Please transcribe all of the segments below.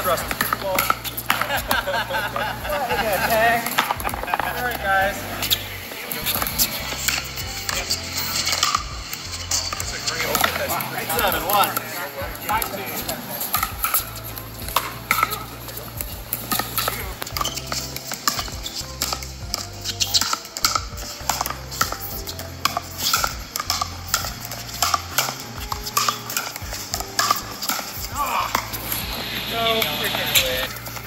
Rusty. Well, tag. All right, guys. That's 7-1. No freaking way.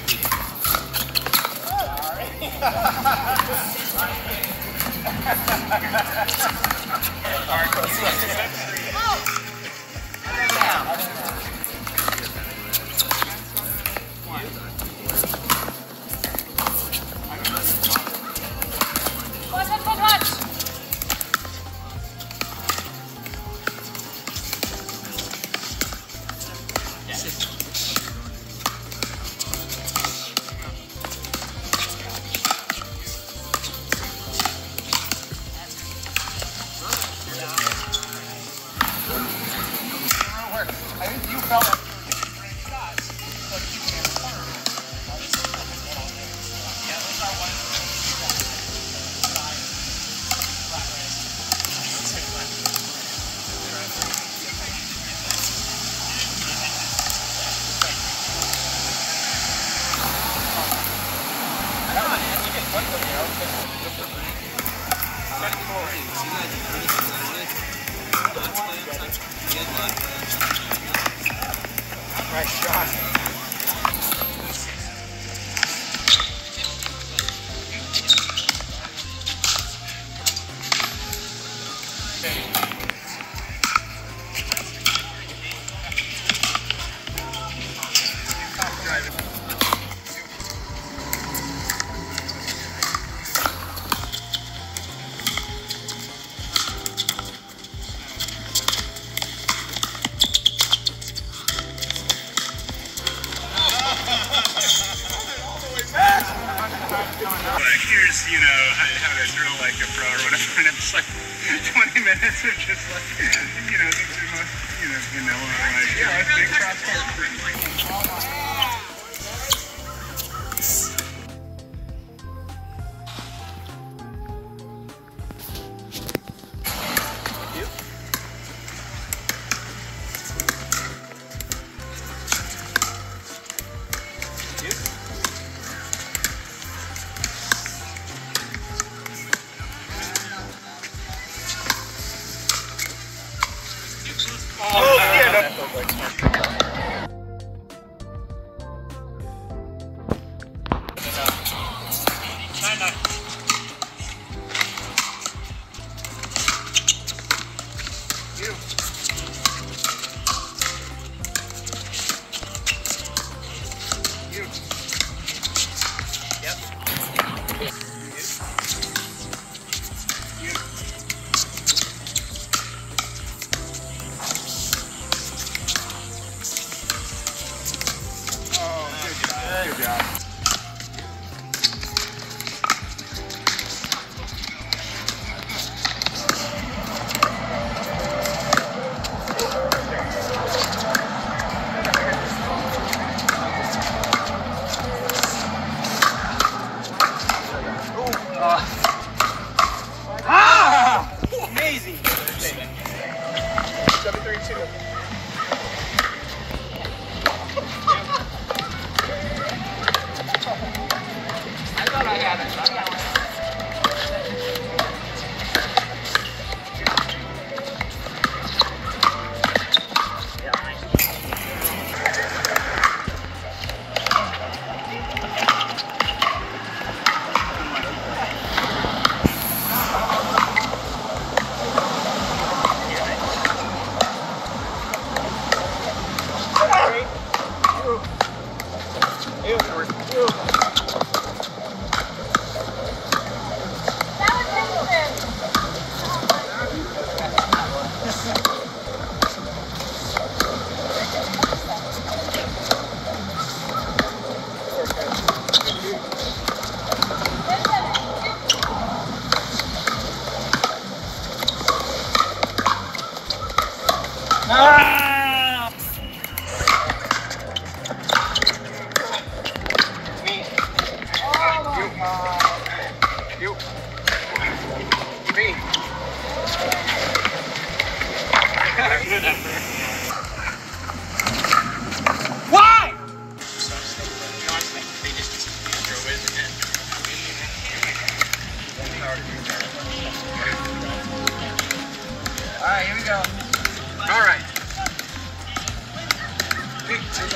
I think you felt like you were getting great shots, but you can't affirm. Yeah, those are one of the nice shot. Here's, you know, how to drill like a pro or whatever, and it's like 20 minutes of just like, you know, things are most, you know, vanilla, like, yeah, big cross court. Good job. Amazing. 7-3-2.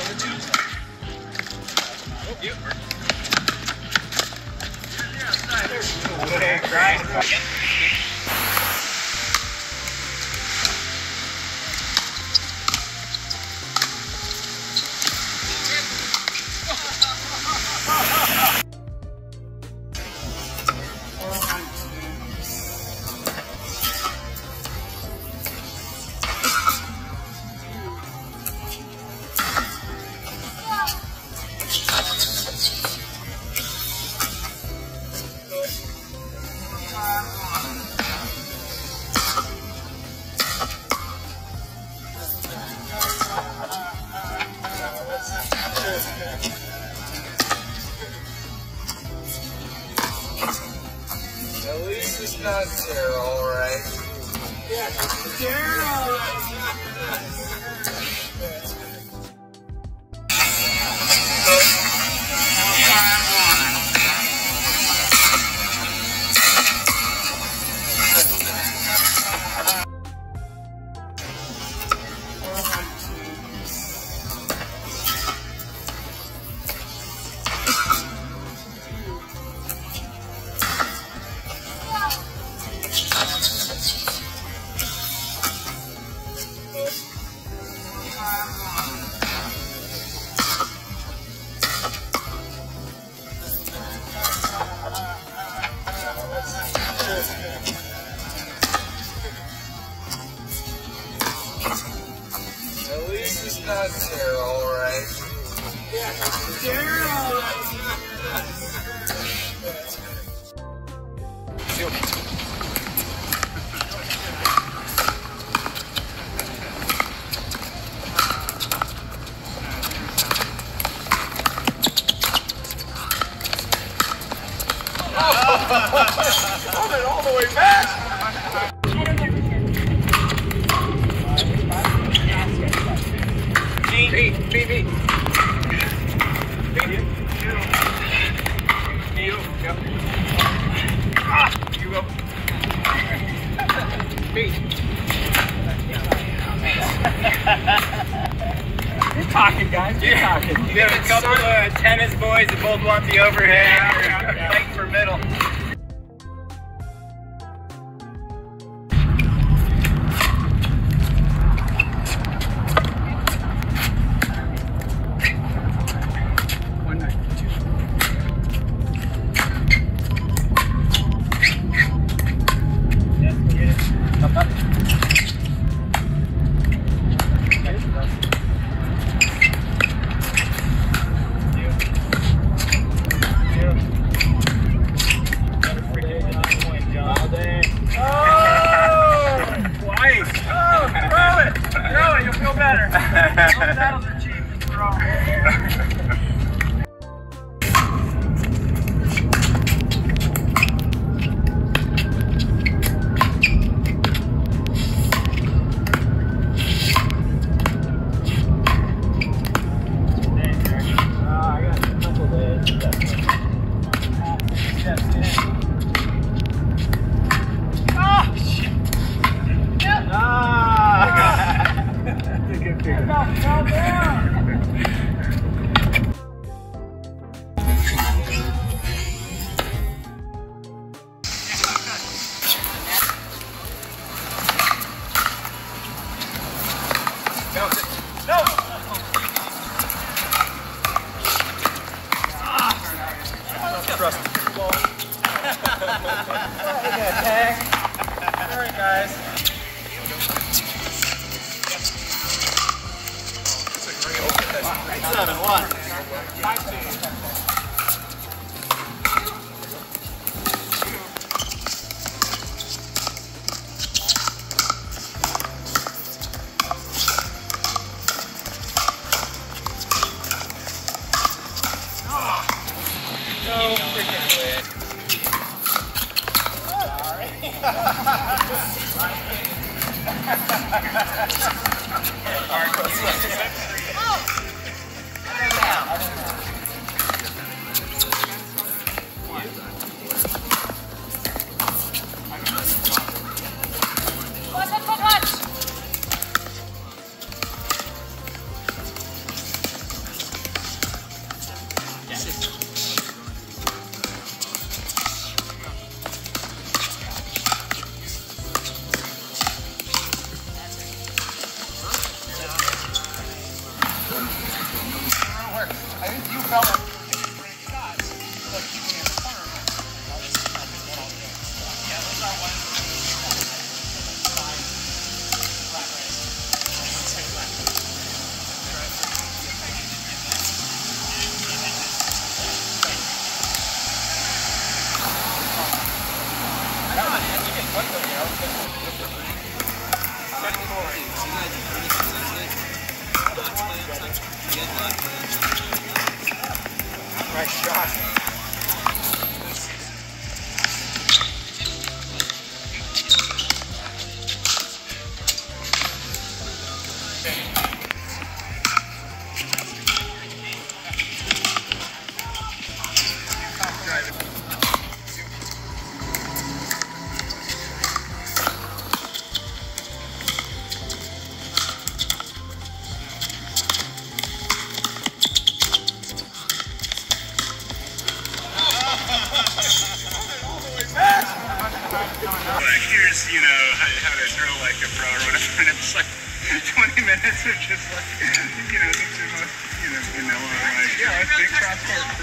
At least it's not Daryl, all right? Yeah, Daryl! At least it's not Daryl, all right? Yeah, Daryl! Hold it all the way back! Me. You. Yep. You go. Me. You're talking, guys. You're talking. You have a couple of tennis boys that both want the overhead. Fighting for middle. Saddles are cheap, just throw them. I got a couple days. Oh, shit. That's a good figure. Fell down. Alright guys. Wow. 7-1. No freaking way. work. I think you felt like you were taking great shots, but you can't farm. Yeah, those are one. Nice shot. Here's, you know, how to drill like a pro or whatever, and it's like 20 minutes of just like, you know, things are most, you know, vanilla, like, yeah, it's big cross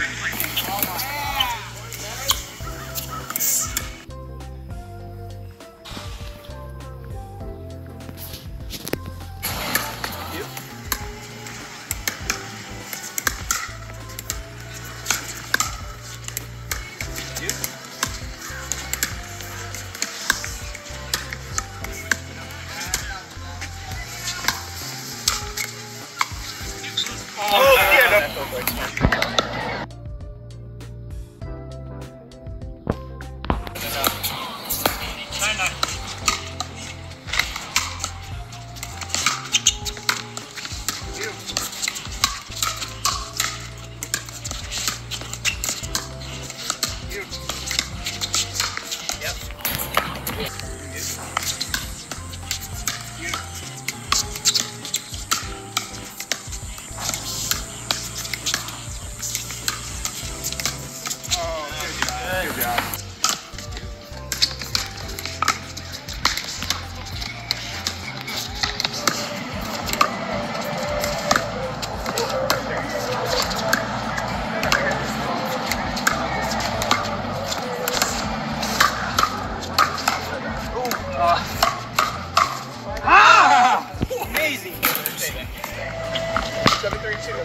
Good job. Amazing. 732.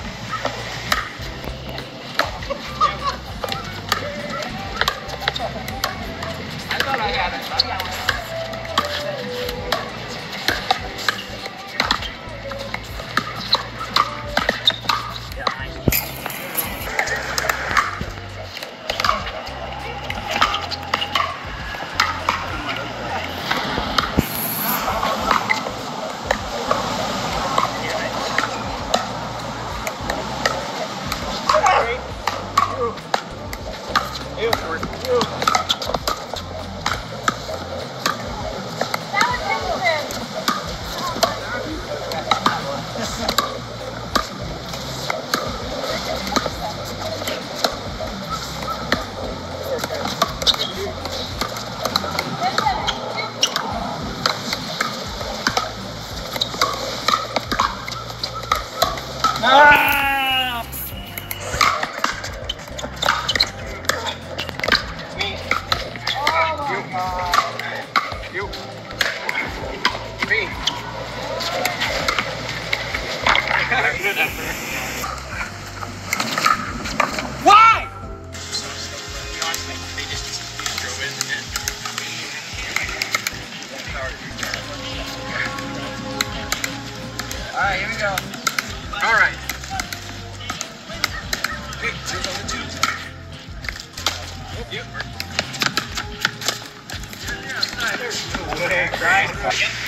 Why? Alright, here we go. Alright. Yep.